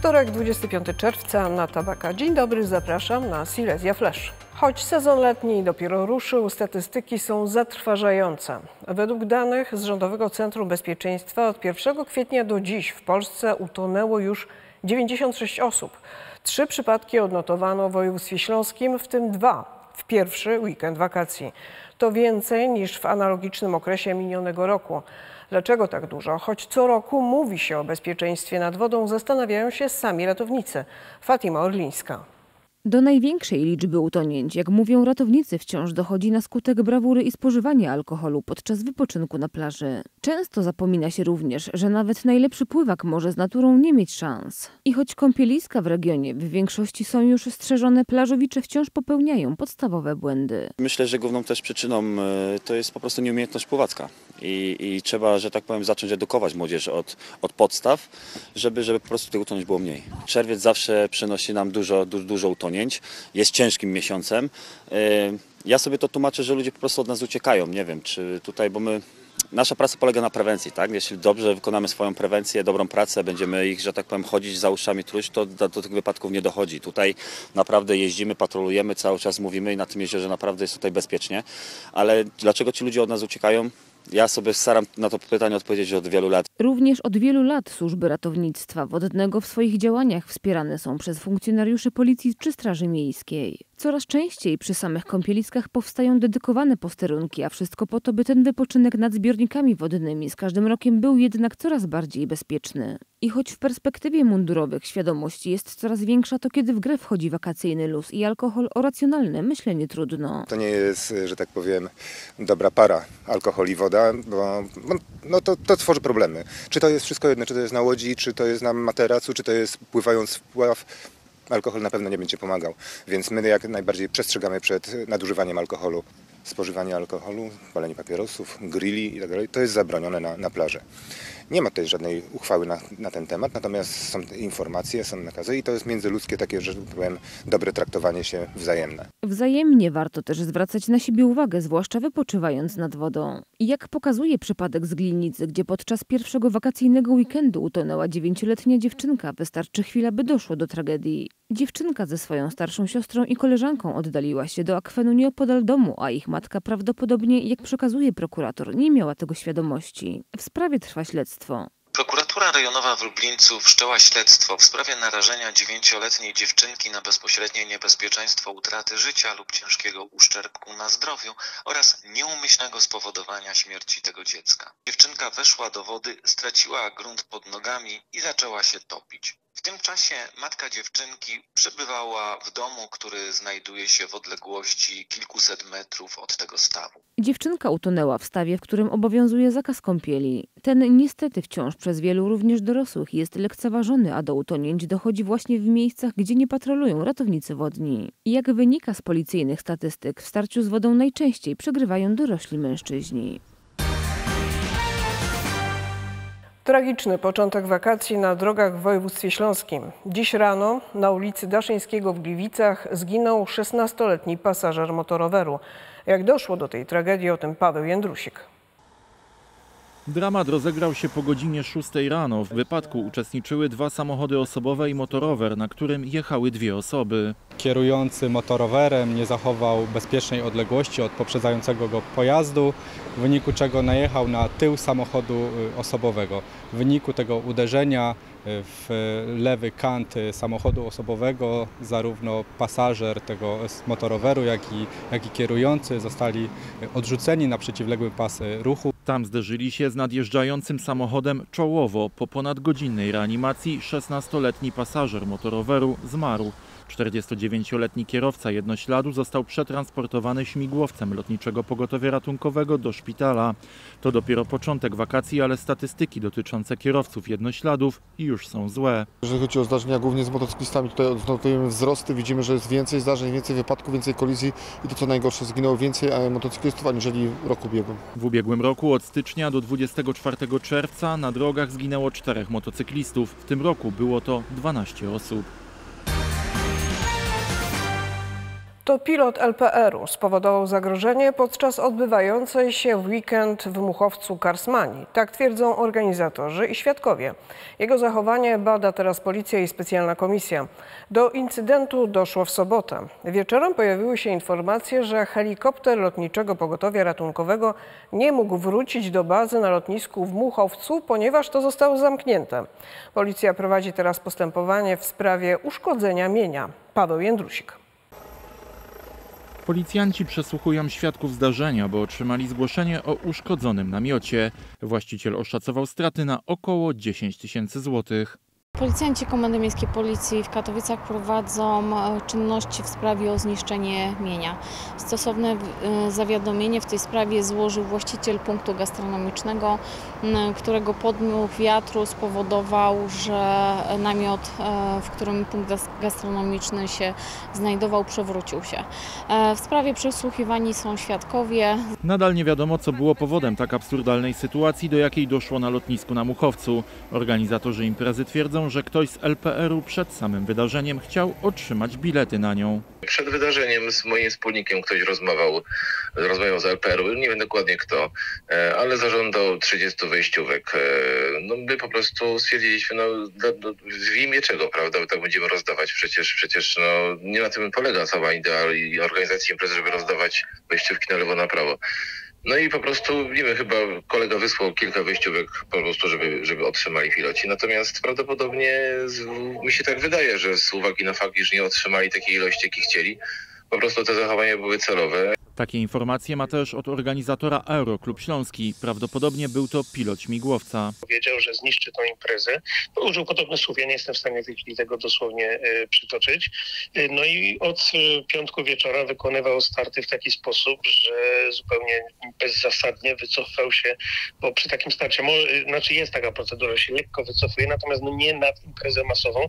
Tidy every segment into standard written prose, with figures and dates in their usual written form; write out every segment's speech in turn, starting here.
Wtorek, 25 czerwca, na Tabaka. Dzień dobry, zapraszam na Silesia Flash. Choć sezon letni dopiero ruszył, statystyki są zatrważające. Według danych z Rządowego Centrum Bezpieczeństwa od 1 kwietnia do dziś w Polsce utonęło już 96 osób. 3 przypadki odnotowano w województwie śląskim, w tym 2 w pierwszy weekend wakacji. To więcej niż w analogicznym okresie minionego roku. Dlaczego tak dużo? Choć co roku mówi się o bezpieczeństwie nad wodą, zastanawiają się sami ratownicy. Fatima Orlińska. Do największej liczby utonięć, jak mówią ratownicy, wciąż dochodzi na skutek brawury i spożywania alkoholu podczas wypoczynku na plaży. Często zapomina się również, że nawet najlepszy pływak może z naturą nie mieć szans. I choć kąpieliska w regionie w większości są już strzeżone, plażowicze wciąż popełniają podstawowe błędy. Myślę, że główną też przyczyną to jest po prostu nieumiejętność pływacka. I trzeba, że tak powiem, zacząć edukować młodzież od podstaw, żeby po prostu tych utonięć było mniej. Czerwiec zawsze przynosi nam dużo utonięć, jest ciężkim miesiącem. Ja sobie to tłumaczę, że ludzie po prostu od nas uciekają. Nie wiem, czy tutaj, bo nasza praca polega na prewencji, tak? Jeśli dobrze wykonamy swoją prewencję, dobrą pracę, będziemy ich, że tak powiem, chodzić za uszami truć, to do tych wypadków nie dochodzi. Tutaj naprawdę jeździmy, patrolujemy, cały czas mówimy i na tym jeziorze naprawdę jest tutaj bezpiecznie. Ale dlaczego ci ludzie od nas uciekają? Ja sobie staram na to pytanie odpowiedzieć od wielu lat. Również od wielu lat służby ratownictwa wodnego w swoich działaniach wspierane są przez funkcjonariuszy policji czy straży miejskiej. Coraz częściej przy samych kąpieliskach powstają dedykowane posterunki, a wszystko po to, by ten wypoczynek nad zbiornikami wodnymi z każdym rokiem był jednak coraz bardziej bezpieczny. I choć w perspektywie mundurowych świadomość jest coraz większa, to kiedy w grę wchodzi wakacyjny luz i alkohol, o racjonalne myślenie trudno. To nie jest, że tak powiem, dobra para, alkohol i woda, bo to tworzy problemy. Czy to jest wszystko jedno, czy to jest na łodzi, czy to jest na materacu, czy to jest pływając w pław. Alkohol na pewno nie będzie pomagał, więc my jak najbardziej przestrzegamy przed nadużywaniem alkoholu. Spożywanie alkoholu, palenie papierosów, grilli itd. To jest zabronione na plaży. Nie ma tutaj żadnej uchwały na ten temat, natomiast są informacje, są nakazy i to jest międzyludzkie takie, że powiem, dobre traktowanie się wzajemne. Wzajemnie warto też zwracać na siebie uwagę, zwłaszcza wypoczywając nad wodą. I jak pokazuje przypadek z Glinicy, gdzie podczas pierwszego wakacyjnego weekendu utonęła 9-letnia dziewczynka, wystarczy chwila, by doszło do tragedii. Dziewczynka ze swoją starszą siostrą i koleżanką oddaliła się do akwenu nieopodal domu, a ich matka prawdopodobnie, jak przekazuje prokurator, nie miała tego świadomości. W sprawie trwa śledztwo. Prokuratura rejonowa w Lublińcu wszczęła śledztwo w sprawie narażenia 9-letniej dziewczynki na bezpośrednie niebezpieczeństwo utraty życia lub ciężkiego uszczerbku na zdrowiu oraz nieumyślnego spowodowania śmierci tego dziecka. Dziewczynka weszła do wody, straciła grunt pod nogami i zaczęła się topić. W tym czasie matka dziewczynki przebywała w domu, który znajduje się w odległości kilkuset metrów od tego stawu. Dziewczynka utonęła w stawie, w którym obowiązuje zakaz kąpieli. Ten niestety wciąż przez wielu, również dorosłych, jest lekceważony, a do utonięć dochodzi właśnie w miejscach, gdzie nie patrolują ratownicy wodni. Jak wynika z policyjnych statystyk, w starciu z wodą najczęściej przegrywają dorośli mężczyźni. Tragiczny początek wakacji na drogach w województwie śląskim. Dziś rano na ulicy Daszyńskiego w Gliwicach zginął 16-letni pasażer motoroweru. Jak doszło do tej tragedii, o tym Paweł Jędrusik. Dramat rozegrał się po godzinie 6 rano. W wypadku uczestniczyły 2 samochody osobowe i motorower, na którym jechały 2 osoby. Kierujący motorowerem nie zachował bezpiecznej odległości od poprzedzającego go pojazdu, w wyniku czego najechał na tył samochodu osobowego. W wyniku tego uderzenia w lewy kant samochodu osobowego zarówno pasażer tego motoroweru, jak i kierujący zostali odrzuceni na przeciwległy pas ruchu. Tam zderzyli się z nadjeżdżającym samochodem czołowo. Po ponadgodzinnej reanimacji 16-letni pasażer motoroweru zmarł. 49-letni kierowca jednośladu został przetransportowany śmigłowcem Lotniczego Pogotowia Ratunkowego do szpitala. To dopiero początek wakacji, ale statystyki dotyczące kierowców jednośladów już są złe. Jeżeli chodzi o zdarzenia głównie z motocyklistami, tutaj odnotujemy wzrosty, widzimy, że jest więcej zdarzeń, więcej wypadków, więcej kolizji i to co najgorsze, zginęło więcej motocyklistów aniżeli w roku ubiegłym. W ubiegłym roku od stycznia do 24 czerwca na drogach zginęło 4 motocyklistów. W tym roku było to 12 osób. To pilot LPR-u spowodował zagrożenie podczas odbywającej się w weekend w Muchowcu Karsmanii. Tak twierdzą organizatorzy i świadkowie. Jego zachowanie bada teraz policja i specjalna komisja. Do incydentu doszło w sobotę. Wieczorem pojawiły się informacje, że helikopter Lotniczego Pogotowia Ratunkowego nie mógł wrócić do bazy na lotnisku w Muchowcu, ponieważ to zostało zamknięte. Policja prowadzi teraz postępowanie w sprawie uszkodzenia mienia. Paweł Jędrusik. Policjanci przesłuchują świadków zdarzenia, bo otrzymali zgłoszenie o uszkodzonym namiocie. Właściciel oszacował straty na około 10 tysięcy złotych. Policjanci Komendy Miejskiej Policji w Katowicach prowadzą czynności w sprawie o zniszczenie mienia. Stosowne zawiadomienie w tej sprawie złożył właściciel punktu gastronomicznego, którego podmuch wiatru spowodował, że namiot, w którym punkt gastronomiczny się znajdował, przewrócił się. W sprawie przesłuchiwani są świadkowie. Nadal nie wiadomo, co było powodem tak absurdalnej sytuacji, do jakiej doszło na lotnisku na Muchowcu. Organizatorzy imprezy twierdzą, że ktoś z LPR-u przed samym wydarzeniem chciał otrzymać bilety na nią. Przed wydarzeniem z moim wspólnikiem ktoś rozmawiał z LPR-u, nie wiem dokładnie kto, ale zażądał 30 wejściówek. No my po prostu stwierdziliśmy, w imię czego, prawda, tak będziemy rozdawać, przecież nie na tym polega cała idea i organizacji imprezy, żeby rozdawać wejściówki na lewo, na prawo. No i po prostu, nie wiem, chyba kolega wysłał kilka wejściówek po prostu, żeby otrzymali piloci. Natomiast prawdopodobnie mi się tak wydaje, że z uwagi na fakt, iż nie otrzymali takiej ilości, jakiej chcieli, po prostu te zachowania były celowe. Takie informacje ma też od organizatora Aeroklub Śląski. Prawdopodobnie był to pilot śmigłowca. Powiedział, że zniszczy tą imprezę. Użył podobnych słów, ja nie jestem w stanie w tej chwili tego dosłownie przytoczyć. No i od piątku wieczora wykonywał starty w taki sposób, że zupełnie bezzasadnie wycofał się, bo przy takim starcie, jest taka procedura, się lekko wycofuje, natomiast nie nad imprezę masową,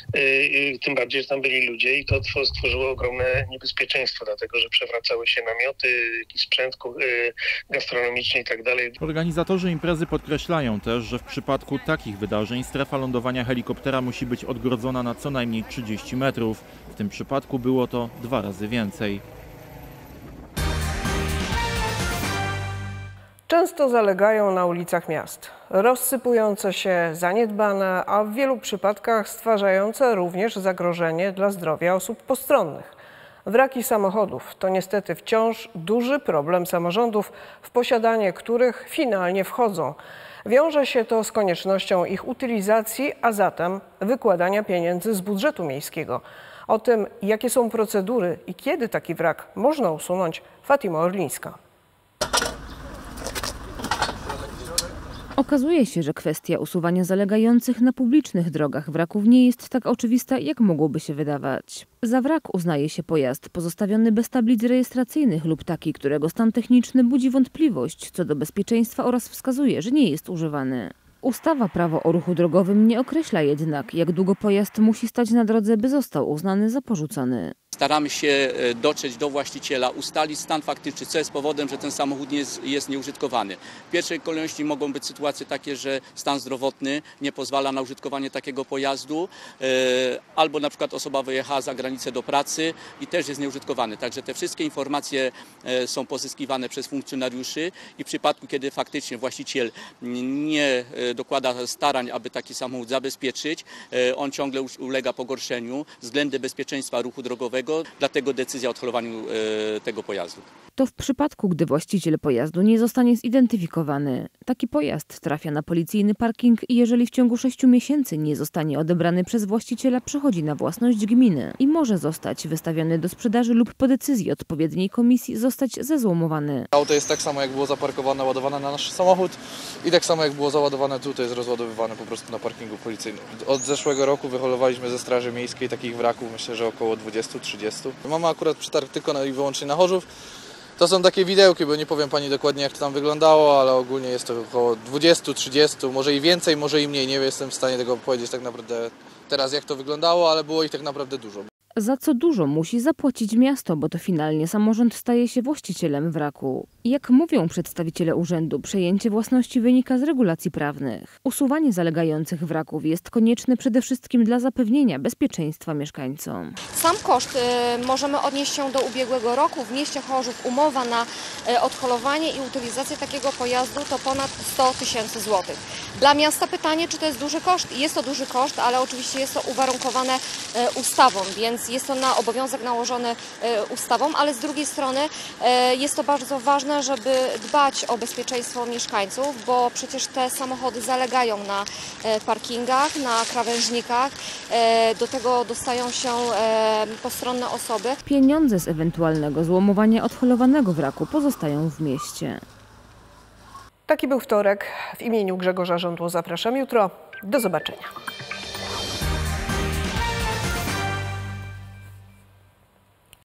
tym bardziej, że tam byli ludzie i to stworzyło ogromne niebezpieczeństwo, dlatego że przewracały się namioty, jakiś sprzęt gastronomiczny i tak dalej. Organizatorzy imprezy podkreślają też, że w przypadku takich wydarzeń strefa lądowania helikoptera musi być odgrodzona na co najmniej 30 metrów. W tym przypadku było to 2 razy więcej. Często zalegają na ulicach miast. Rozsypujące się, zaniedbane, a w wielu przypadkach stwarzające również zagrożenie dla zdrowia osób postronnych. Wraki samochodów to niestety wciąż duży problem samorządów, w posiadanie których finalnie wchodzą. Wiąże się to z koniecznością ich utylizacji, a zatem wykładania pieniędzy z budżetu miejskiego. O tym, jakie są procedury i kiedy taki wrak można usunąć, Fatima Orlińska. Okazuje się, że kwestia usuwania zalegających na publicznych drogach wraków nie jest tak oczywista, jak mogłoby się wydawać. Za wrak uznaje się pojazd pozostawiony bez tablic rejestracyjnych lub taki, którego stan techniczny budzi wątpliwość co do bezpieczeństwa oraz wskazuje, że nie jest używany. Ustawa Prawo o ruchu drogowym nie określa jednak, jak długo pojazd musi stać na drodze, by został uznany za porzucony. Staramy się dotrzeć do właściciela, ustalić stan faktyczny, co jest powodem, że ten samochód jest nieużytkowany. W pierwszej kolejności mogą być sytuacje takie, że stan zdrowotny nie pozwala na użytkowanie takiego pojazdu, albo na przykład osoba wyjechała za granicę do pracy i też jest nieużytkowany. Także te wszystkie informacje są pozyskiwane przez funkcjonariuszy i w przypadku, kiedy faktycznie właściciel nie dokłada starań, aby taki samochód zabezpieczyć, on ciągle ulega pogorszeniu względem bezpieczeństwa ruchu drogowego. Dlatego decyzja o odholowaniu tego pojazdu. To w przypadku, gdy właściciel pojazdu nie zostanie zidentyfikowany. Taki pojazd trafia na policyjny parking i jeżeli w ciągu 6 miesięcy nie zostanie odebrany przez właściciela, przechodzi na własność gminy i może zostać wystawiony do sprzedaży lub po decyzji odpowiedniej komisji zostać zezłomowany. Auto jest tak samo, jak było zaparkowane, ładowane na nasz samochód i tak samo, jak było załadowane tutaj, jest rozładowywane po prostu na parkingu policyjnym. Od zeszłego roku wyholowaliśmy ze Straży Miejskiej takich wraków, myślę, że około 20-30. Mamy akurat przetarg tylko i wyłącznie na Chorzów. To są takie widełki, bo nie powiem Pani dokładnie, jak to tam wyglądało, ale ogólnie jest to około 20-30, może i więcej, może i mniej. Nie jestem w stanie tego powiedzieć tak naprawdę teraz, jak to wyglądało, ale było ich tak naprawdę dużo. za co dużo musi zapłacić miasto, bo to finalnie samorząd staje się właścicielem wraku. Jak mówią przedstawiciele urzędu, przejęcie własności wynika z regulacji prawnych. Usuwanie zalegających wraków jest konieczne przede wszystkim dla zapewnienia bezpieczeństwa mieszkańcom. Sam koszt możemy odnieść się do ubiegłego roku. W mieście Chorzów umowa na odholowanie i utylizację takiego pojazdu to ponad 100 000 złotych. Dla miasta pytanie, czy to jest duży koszt? Jest to duży koszt, ale oczywiście jest to uwarunkowane ustawą, więc jest to na obowiązek nałożony ustawą, ale z drugiej strony jest to bardzo ważne, żeby dbać o bezpieczeństwo mieszkańców, bo przecież te samochody zalegają na parkingach, na krawężnikach, do tego dostają się postronne osoby. Pieniądze z ewentualnego złomowania odholowanego wraku pozostają w mieście. Taki był wtorek. W imieniu Grzegorza Żądło zapraszam jutro. Do zobaczenia.